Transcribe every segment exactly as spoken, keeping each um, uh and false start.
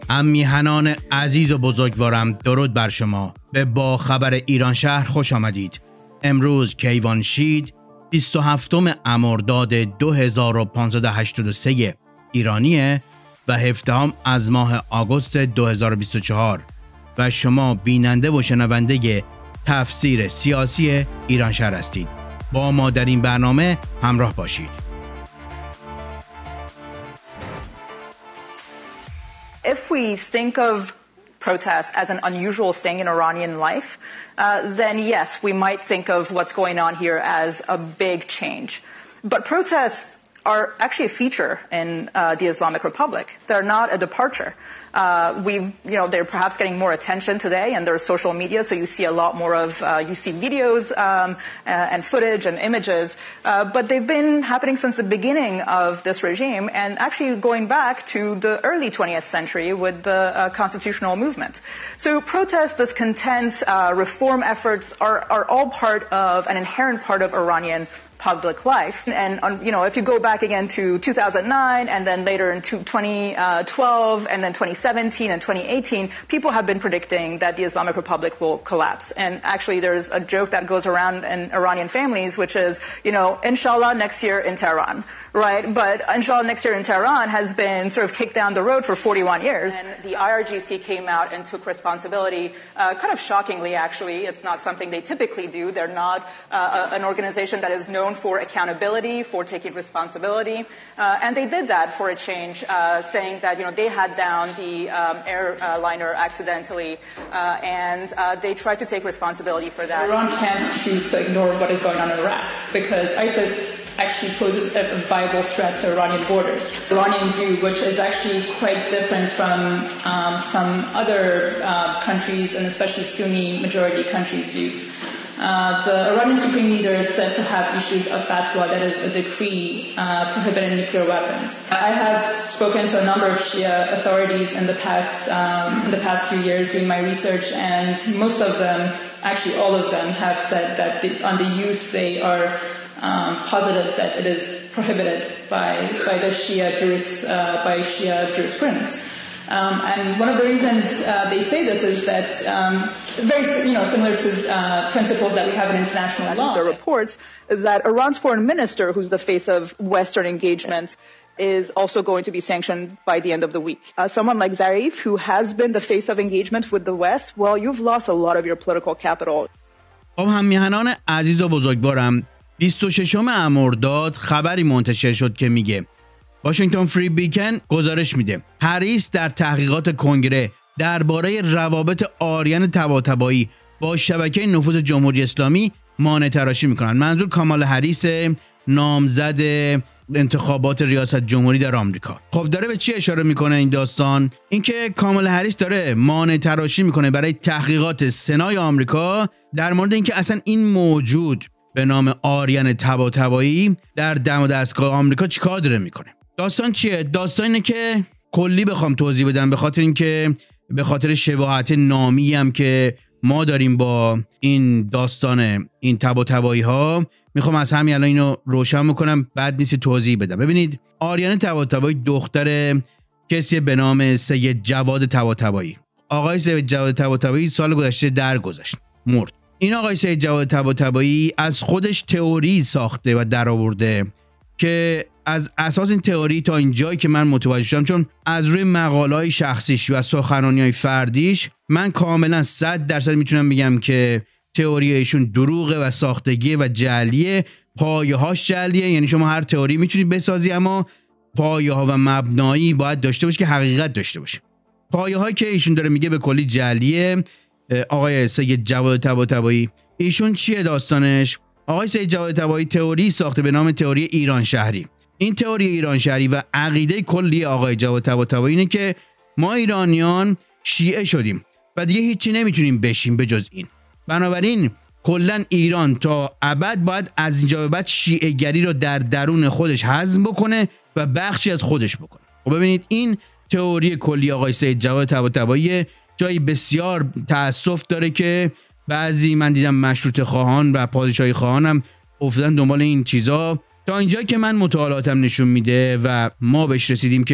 هم میهنان عزیز و بزرگوارم، درود بر شما. به با خبر ایران شهر خوش آمدید. امروز کیوانشید بیست و هفتم مرداد دو هزار و پانصد و هشتاد و سه ایرانیه و هفدهم از ماه آگوست دو هزار و بیست و چهار و شما بیننده و شنونده تفسیر سیاسی ایران شهر هستید. با ما در این برنامه همراه باشید. If we think of protests as an unusual thing in Iranian life, uh, then yes, we might think of what's going on here as a big change. But protests are actually a feature in uh, the Islamic Republic. They're not a departure. Uh, we've, you know, they're perhaps getting more attention today, and there's social media, so you see a lot more of, uh, you see videos um, uh, and footage and images, uh, but they've been happening since the beginning of this regime, and actually going back to the early twentieth century with the uh, constitutional movement. So protests, discontent, uh, reform efforts are, are all part of, an inherent part of Iranian public life. And, um, you know, if you go back again to two thousand nine and then later in twenty twelve and then twenty seventeen and twenty eighteen, people have been predicting that the Islamic Republic will collapse. And actually there's a joke that goes around in Iranian families, which is, you know, inshallah next year in Tehran, right? But inshallah next year in Tehran has been sort of kicked down the road for forty-one years. And the I R G C came out and took responsibility, uh, kind of shockingly actually. It's not something they typically do. They're not uh, an organization that is known for accountability, for taking responsibility, uh, and they did that for a change, uh, saying that, you know, they had down the um, airliner accidentally, uh, and uh, they tried to take responsibility for that. Iran can't choose to ignore what is going on in Iraq because ISIS actually poses a viable threat to Iranian borders. Iranian view, which is actually quite different from um, some other uh, countries, and especially Sunni majority countries' views. Uh, the Iranian Supreme Leader is said to have issued a fatwa, that is a decree uh, prohibiting nuclear weapons. I have spoken to a number of Shia authorities in the past um, in the past few years doing my research, and most of them, actually all of them, have said that the, on the use they are um, positive that it is prohibited by by the Shia juris, uh, by Shia jurisprudence. Um, and one of the reasons uh, they say this is that um, very, you know, similar to uh, principles that we have in international law. There are reports that Iran's foreign minister, who's the face of Western engagement, is also going to be sanctioned by the end of the week. Uh, someone like Zarif, who has been the face of engagement with the West, well, you've lost a lot of your political capital. خب هم‌میهنان عزیز و بزرگوارم، بیست و ششم مرداد خبری منتشر شد که میگه واشنگتن فری بیکن گزارش میده هریس در تحقیقات کنگره درباره روابط آریان طباطبایی با شبکه نفوذ جمهوری اسلامی مانع تراشی میکنن. منظور کامالا هریس، نامزد انتخابات ریاست جمهوری در آمریکا. خب داره به چی اشاره میکنه این داستان؟ اینکه کامالا هریس داره مانع تراشی میکنه برای تحقیقات سنای آمریکا در مورد اینکه اصلا این موجود به نام آریان طباطبایی در دم و دستگاه آمریکا چیکار داره میکنه. داستان چیه؟ داستان اینه که کلی بخوام توضیح بدم، به خاطر اینکه به خاطر شباهت نامی هم که ما داریم با این داستان این طباطبایی ها، میخوام از همین الان اینو روشن میکنم، بعد نیست توضیح بدم. ببینید، آریان طباطبایی دختر کسی به نام سید جواد طباطبایی. آقای سید جواد طباطبایی سال گذشته درگذشت، مرد. این آقای سید جواد طباطبایی از خودش تئوری ساخته و درآورده که از اساس این تئوری تا این جایی که من متوجه شدم، چون از روی مقاله‌های شخصیش و سخنرانی‌های فردیش من کاملا صد درصد میتونم بگم که تئوری ایشون دروغه و ساختگیه و جعلیه، پایه‌هاش جعلیه. یعنی شما هر تئوری میتونید بسازی، اما پایه‌ها و مبنایی باید داشته باشه که حقیقت داشته باشه. پایه‌هایی که ایشون داره میگه به کلی جعلیه. آقای سید جواد طباطبایی ایشون چیه داستانش؟ آقای سید جواد طباطبایی تئوری ساخته به نام تئوری ایران شهری. این تئوری ایران شهری و عقیده کلی آقای جواد طباطبایی اینه که ما ایرانیان شیعه شدیم و دیگه هیچی نمیتونیم بشیم به جز این. بنابراین کلا ایران تا ابد باید از اینجا به بعد شیعه گری رو در درون خودش هضم بکنه و بخشی از خودش بکنه. خب ببینید، این تئوری کلی آقای سید جواد طباطبایی جایی بسیار تأسف داره که بعضی من دیدم مشروطه خواهان و پادشاهی خواهان هم افتادن دنبال این چیزا، تا اینجا که من مطالعاتم نشون میده و ما بهش رسیدیم که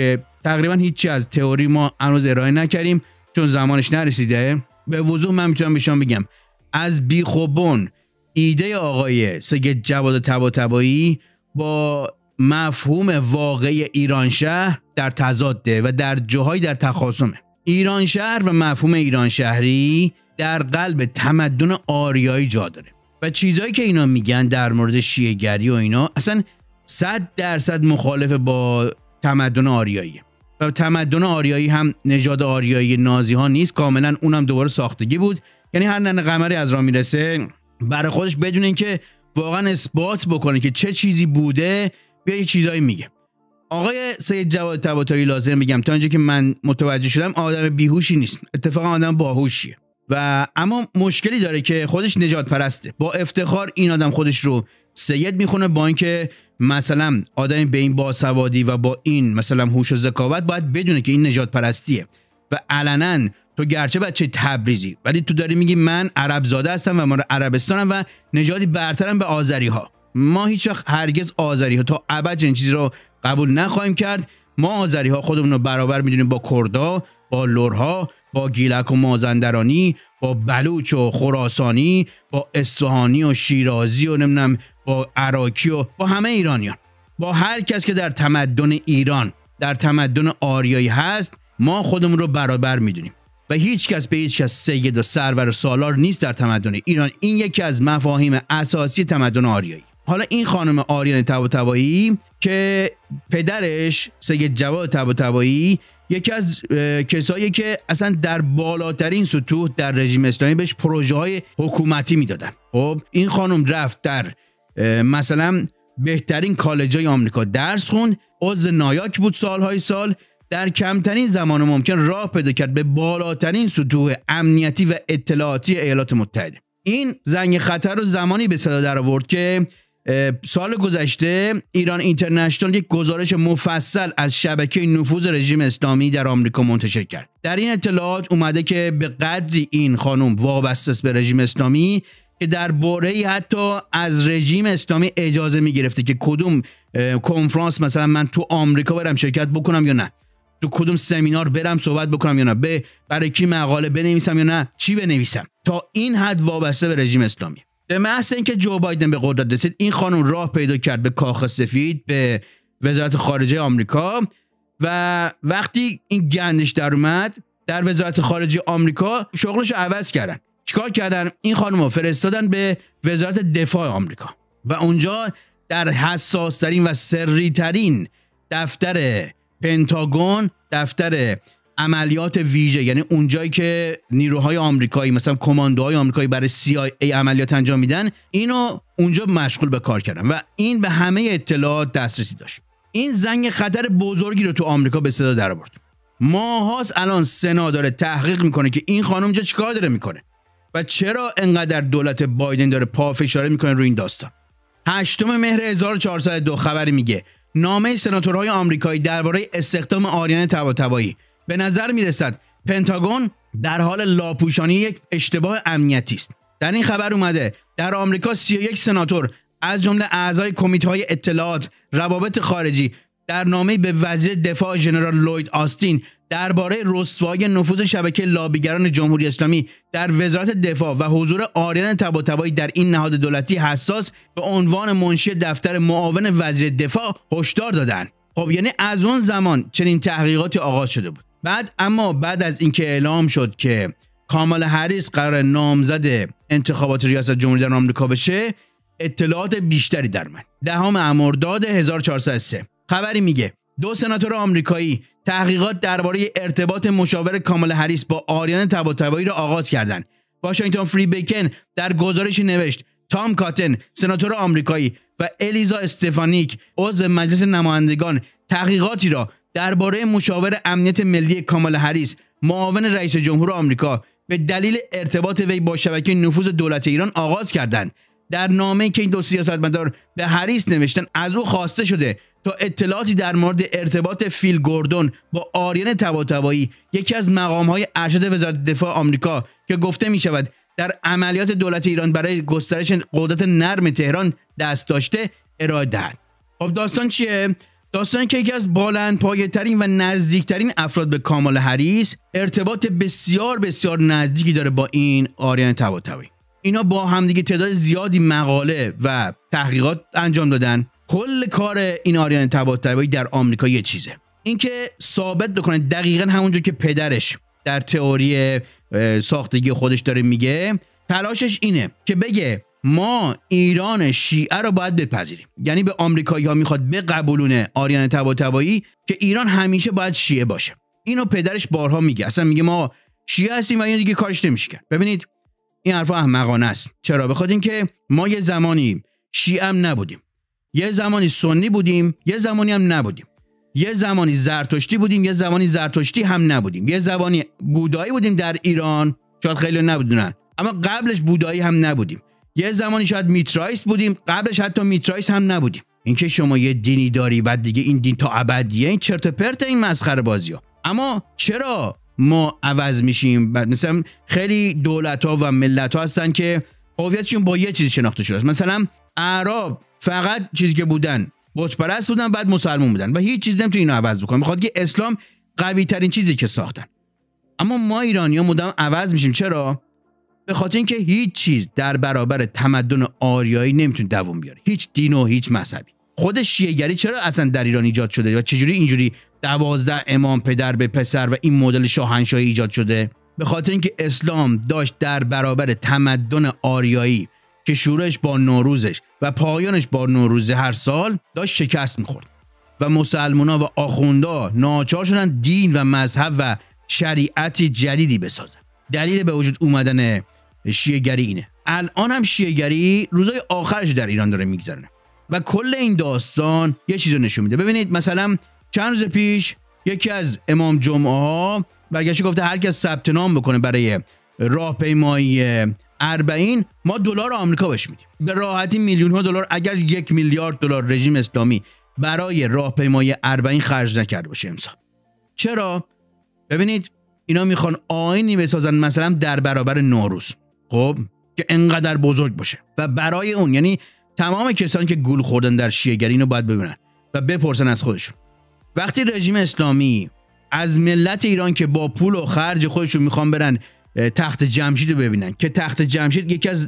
تقریبا هیچی از تئوری ما هنوز ارائه نکردیم چون زمانش نرسیده. به وضوح من میتونم به شما بگم از بیخوبون ایده آقای سید جواد طباطبایی با مفهوم واقعی ایران شهر در تضاده و در جاهای در تخاصمه. ایران شهر و مفهوم ایران شهری در قلب تمدن آریایی جا داره و چیزایی که اینا میگن در مورد شیعه گری و اینا اصلا صد درصد مخالف با تمدن آریایی و تمدن آریایی هم نژاد آریایی نازی ها نیست، کاملا اونم دوباره ساختگی بود. یعنی هر ننه قمری از راه میرسه برای خودش بدون اینکه واقعا اثبات بکنه که چه چیزی بوده بیا یه چیزایی میگه. آقای سید جواد طباطبایی لازم میگم تا اینجا که من متوجه شدم آدم بیهوشی نیست، اتفاقا آدم باهوشیه و اما مشکلی داره که خودش نجات پرسته. با افتخار این آدم خودش رو سید میخونه با اینکه مثلا آدم به این باسوادی و با این مثلا هوش و ذکاوت باید بدونه که این نجات پرستیه و علنا تو گرچه بچه تبریزی ولی تو داری میگی من عرب زاده هستم و ما عربستانم و نژادی برترم به آذری ها. ما هیچ وقت هرگز آذری ها تا ابد این چیز رو قبول نخواهیم کرد. ما آذری ها خودمون رو برابر میدونیم با کردا، با لرها، با گیلک و مازندرانی، با بلوچ و خراسانی، با اصفهانی و شیرازی و نمیدونم با عراقی و با همه ایرانیان، با هر کس که در تمدن ایران در تمدن آریایی هست ما خودمون رو برابر میدونیم و هیچ کس به هیچ کس سید و سرور و سالار نیست در تمدن ایران. این یکی از مفاهیم اساسی تمدن آریایی. حالا این خانم آریان طباطبایی که پدرش سید جواد طباطبایی یکی از کسایی که اصلا در بالاترین سطوح در رژیم اسلامی بهش پروژه های حکومتی میدادن. خب این خانم رفت در مثلا بهترین کالج‌های آمریکا درس خون، عضو نایاک بود سالهای سال، در کمترین زمان ممکن راه پیدا کرد به بالاترین سطوح امنیتی و اطلاعاتی ایالات متحده. این زنگ خطر رو زمانی به صدا در آورد که سال گذشته ایران اینترنشنال یک گزارش مفصل از شبکه نفوذ رژیم اسلامی در آمریکا منتشر کرد. در این اطلاعات اومده که به قدری این خانم وابسته است به رژیم اسلامی که در باره حتی از رژیم اسلامی اجازه می گرفته که کدوم کنفرانس مثلا من تو آمریکا برم شرکت بکنم یا نه، تو کدوم سمینار برم صحبت بکنم یا نه، به برای کی مقاله بنویسم یا نه، چی بنویسم. تا این حد وابسته به رژیم اسلامی. به محض اینکه جو بایدن به قدرت رسید این خانم راه پیدا کرد به کاخ سفید، به وزارت خارجه آمریکا و وقتی این گندش در اومد در وزارت خارجه آمریکا شغلش رو عوض کردن. چیکار کردن؟ این خانم رو فرستادن به وزارت دفاع آمریکا و اونجا در حساس ترین و سری ترین دفتر پنتاگون، دفتر عملیات ویژه، یعنی اونجایی که نیروهای آمریکایی مثلا کماندوهای آمریکایی برای سی آی ای عملیات انجام میدن اینو اونجا مشغول به کار کردن و این به همه اطلاعات دسترسی داشت. این زنگ خطر بزرگی رو تو آمریکا به صدا در آورد. ماهاست الان سنا داره تحقیق میکنه که این خانم اینجا چیکار داره میکنه و چرا انقدر دولت بایدن داره پافشاری میکنه روی این داستان. هشتم مهر هزار و چهارصد و دو خبری میگه نامه سناتورهای آمریکایی درباره استخدام آریان طباطبایی. به نظر میرسد پنتاگون در حال لاپوشانی یک اشتباه امنیتی است. در این خبر اومده در آمریکا سی و یک سناتور از جمله اعضای کمیته‌های اطلاعات، روابط خارجی در نامه‌ای به وزیر دفاع ژنرال لوید آستین درباره رسوایی نفوذ شبکه لابیگران جمهوری اسلامی در وزارت دفاع و حضور آریان طباطبایی در این نهاد دولتی حساس به عنوان منشی دفتر معاون وزیر دفاع هشدار دادند. خب یعنی از اون زمان چنین تحقیقاتی آغاز شده بود. بعد اما بعد از اینکه اعلام شد که کامالا هریس قرار نامزد انتخابات ریاست جمهوری در آمریکا بشه اطلاعات بیشتری در اومد. دهم مرداد هزار و چهارصد و سه خبری میگه دو سناتور آمریکایی تحقیقات درباره ارتباط مشاور کامالا هریس با آریان طباطبایی را آغاز کردند. واشنگتن فری بیکن در گزارشی نوشت تام کاتن سناتور آمریکایی و الیزا استفانیک عضو مجلس نمایندگان تحقیقاتی را درباره مشاور امنیت ملی کامالا هریس معاون رئیس جمهور آمریکا به دلیل ارتباط وی با شبکه نفوذ دولت ایران آغاز کردند. در نامه‌ای که این دو سیاستمدار به هریس نوشتن از او خواسته شده تا اطلاعاتی در مورد ارتباط فیل گوردون با آریان طباطبایی، یکی از مقام‌های ارشد وزارت دفاع آمریکا که گفته می‌شود در عملیات دولت ایران برای گسترش قدرت نرم تهران دست داشته، ارائه دهند. خب داستان چیه؟ داستانی که یکی از بلندپایه‌ترین و نزدیکترین افراد به کامالا هریس ارتباط بسیار بسیار نزدیکی داره با این آریان طباطبایی. اینا با همدیگه تعداد زیادی مقاله و تحقیقات انجام دادن. کل کار این آریان طباطبایی در آمریکا یه چیزه، اینکه ثابت بکنه دقیقاً همونجور که پدرش در تئوری ساختگی خودش داره میگه، تلاشش اینه که بگه ما ایران شیعه رو باید بپذیریم. یعنی به آمریکایی‌ها میخواد بقبولونه آریان طباطبایی که ایران همیشه باید شیعه باشه. اینو پدرش بارها میگه، اصلا میگه ما شیعه هستیم و این دیگه کارش نمیشه کرد. ببینید این حرفا احمقانه است. چرا؟ بخاطر اینکه ما یه زمانی شیعه هم نبودیم، یه زمانی سنی بودیم، یه زمانی هم نبودیم، یه زمانی زرتشتی بودیم، یه زمانی زرتشتی هم نبودیم، یه زمانی بودایی بودیم در ایران، شاید خیلی نبودونن، اما قبلش بودایی هم نبودیم، یه زمانی شاید میترایست بودیم، قبلش حتی میترایست هم نبودیم. اینکه شما یه دینی داری بعد دیگه این دین تا ابدیه، این چرت و پرت، این مسخره بازی‌ها. اما چرا ما عوض میشیم؟ مثلا خیلی دولت‌ها و ملت‌ها هستن که هویتشون با یه چیز شناخته شده است. مثلا اعراب فقط چیزی که بودن بت پرست بودن، بعد مسلمان بودن و هیچ چیز نمیتونه اینو عوض بکنه. میخواد که اسلام قوی ترین چیزی که ساختن. اما ما ایرانی‌ها مدام عوض میشیم. چرا؟ به خاطر اینکه هیچ چیز در برابر تمدن آریایی نمیتونه دوام بیاره. هیچ دین و هیچ مذهبی. خود شیعه‌گری چرا اصلا در ایران ایجاد شده و چجوری اینجوری دوازده امام پدر به پسر و این مدل شاهنشاهی ایجاد شده؟ به خاطر اینکه اسلام داشت در برابر تمدن آریایی که شروعش با نوروزش و پایانش با نوروز هر سال داشت شکست میخورد و مسلمان‌ها و آخوندا ناچار شدن دین و مذهب و شریعتی جدیدی بسازن. دلیل به وجود اومدن شیعه‌گری اینه. الان هم شیعه‌گری روزای آخرش در ایران داره میگذرونه و کل این داستان یه چیزو نشون میده. ببینید مثلا چند روز پیش یکی از امام جمعه ها برگشت گفته هر کس ثبت نام بکنه برای راهپیمایی اربعین ما دلار آمریکا بهش میدیم. به راحتی میلیون ها دلار، اگر یک میلیارد دلار رژیم اسلامی برای راهپیمایی اربعین خرج نکرده باشه امسال. چرا؟ ببینید اینا میخوان آیینی بسازن مثلا در برابر نوروز، خب که انقدر بزرگ باشه و برای اون، یعنی تمام کسانی که گول خوردن در شیعه‌گری اینو باید ببینن و بپرسن از خودشون. وقتی رژیم اسلامی از ملت ایران که با پول و خرج خودشون میخوان برن تخت جمشید رو ببینن که تخت جمشید یکی از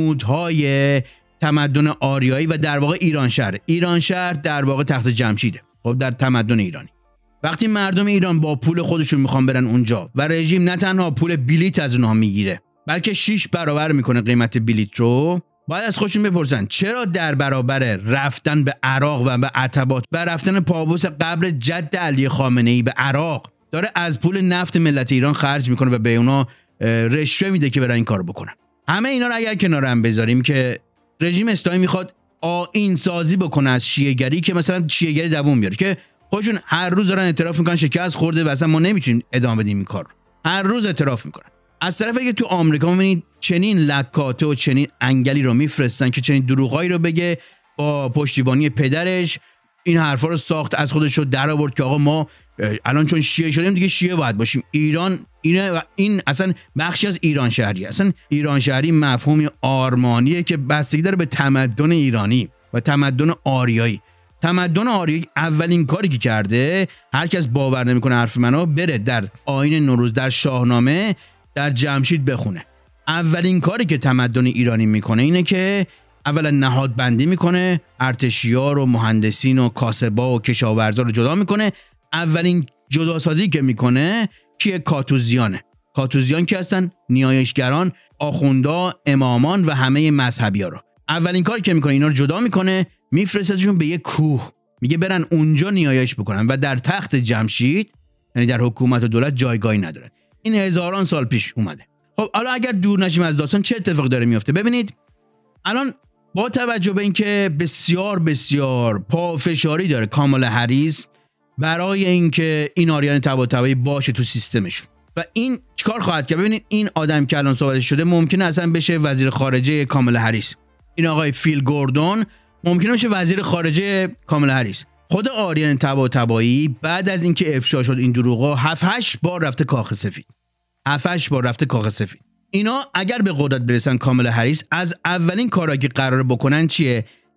نمودهای تمدن آریایی و در واقع ایران شهر ایران شهر در واقع تخت جمشیده، خب در تمدن ایرانی. وقتی مردم ایران با پول خودشون میخوان برن اونجا و رژیم نه تنها پول بلیت از اونها میگیره بلکه شش برابر میکنه قیمت بلیت رو، باید از خودشون بپرسن چرا در برابر رفتن به عراق و به عتبات و رفتن پابوس قبر جد علی خامنه‌ای به عراق داره از پول نفت ملت ایران خرج میکنه و به اونا رشوه میده که برن این کارو بکنن. همه اینا رو اگر کنار هم بذاریم که رژیم اسلامی میخواد آیین سازی بکنه از شیعه‌گری که مثلا شیعه‌گری دووم بیاره که خودشون هر روز دارن اعتراف میکنن شکست خورده و اصلا ما نمیتونیم ادامه بدیم این کار رو. هر روز اعتراف میکنن. از طرفی که تو آمریکا میبینید چنین لکاته و چنین انگلی رو میفرستن که چنین دروغایی رو بگه، با پشتیبانی پدرش این حرفا رو ساخت، از خودش رو در آورد که آقا ما الان چون شیعه شدیم دیگه شیعه باید باشیم. ایران اینه و این اصلا بخشی از ایران شهری. اصلا ایران شهری مفهومی آرمانیه که بستگی داره به تمدن ایرانی و تمدن آریایی. تمدن آریایی اولین کاری که کرده، هر کس باور نمیکنه حرف منو، بره در آیین نوروز در شاهنامه در جمشید بخونه. اولین کاری که تمدن ایرانی میکنه اینه که اولا نهاد بندی میکنه، ارتشیار و مهندسین و کاسبا و کشاورزا رو جدا میکنه. اولین جداسازی که میکنه کیه؟ کاتوزیانه. کاتوزیان که هستن؟ نیایشگران، آخوندا، امامان و همه مذهبی‌ها رو. اولین کاری که میکنه اینا رو جدا میکنه، میفرستشون به یک کوه، میگه برن اونجا نیایش بکنن و در تخت جمشید، یعنی در حکومت و دولت، جایگاهی ندارن. این هزاران سال پیش اومده. خب حالا اگر دور نشیم از داستان، چه اتفاقی داره میفته؟ ببینید الان با توجه به اینکه بسیار بسیار پافشاری داره کامالا هریس برای اینکه این آریان طباطبایی باشه تو سیستمشون و این چیکار خواهد کرد؟ ببینید این آدم که الان صحبت شده ممکنه اصلا بشه وزیر خارجه کامالا هریس. این آقای فیل گوردون ممکنه بشه وزیر خارجه کامالا هریس. خود آریان طباطبایی بعد از اینکه افشا شد این دروغا هفت هشت بار رفته کاخ سفید. هفت هشت بار رفته کاخ سفید. اینا اگر به قدرت برسن کامالا هریس، از اولین کارا که قراره بکنن چیه؟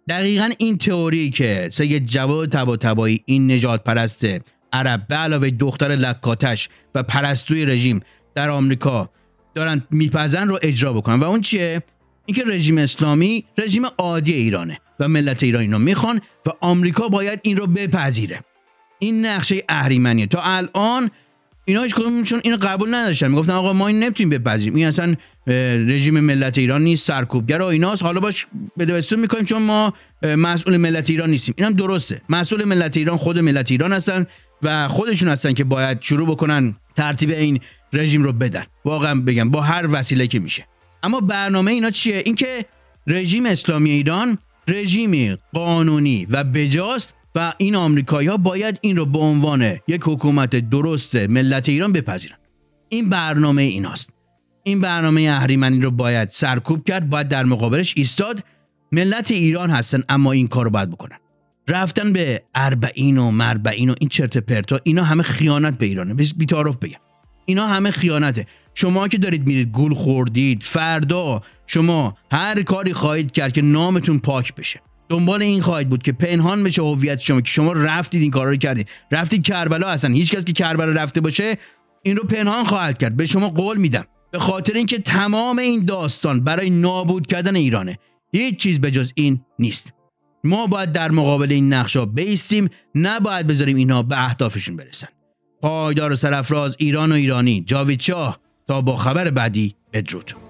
دقیقاً این تئوری که سید جواد طباطبایی، این نجات پرست عرب به علاوه دختر لکاتش و پرستوی رژیم در آمریکا دارن میپزن رو اجرا بکنن. و اون چیه؟ اینکه رژیم اسلامی رژیم عادی ایرانه و ملت ایران اینو میخوان و آمریکا باید این رو بپذیره. این نقشه اهریمنیه. تا الان اینا هیچ کدومشون اینو قبول نداشتن، میگفتن آقا ما این نمیتونیم بپذیریم، این اصلا رژیم ملت ایران نیست، سرکوبگر و ایناست، حالا باش بدبستون میکنیم چون ما مسئول ملت ایران نیستیم. اینم درسته، مسئول ملت ایران خود ملت ایران هستن و خودشون هستن که باید شروع بکنن ترتیب این رژیم رو بدن، واقعا بگم با هر وسیله که میشه. اما برنامه اینا چیه؟ اینکه رژیم اسلامی ایران رژیمی قانونی و بجاست و این آمریکایی‌ها باید این رو به عنوان یک حکومت درست ملت ایران بپذیرن. این برنامه ایناست. این برنامه اهریمنی رو باید سرکوب کرد، باید در مقابلش ایستاد. ملت ایران هستن اما این کارو باید بکنن. رفتن به اربعین و مربعین و این چرت پرتا، اینا همه خیانت به ایرانه. بی تعارف بگم اینا همه خیانته. شما که دارید میرید گول خوردید، فردا شما هر کاری خواهید کرد که نامتون پاک بشه، دنبال این خواهید بود که پنهان بشه هویت شما که شما رفتید این کارا رو کردید، رفتید کربلا. اصلا هیچ کس که کربلا رفته باشه این رو پنهان خواهد کرد. به شما قول میدم، به خاطر اینکه تمام این داستان برای نابود کردن ایرانه، هیچ چیز به جز این نیست. ما باید در مقابل این نقشا بایستیم، نباید بذاریم اینا به اهدافشون برسن. پایدار و سرفراز ایران و ایرانی، جاوید شاه. تا با خبر بعدی، بدرود.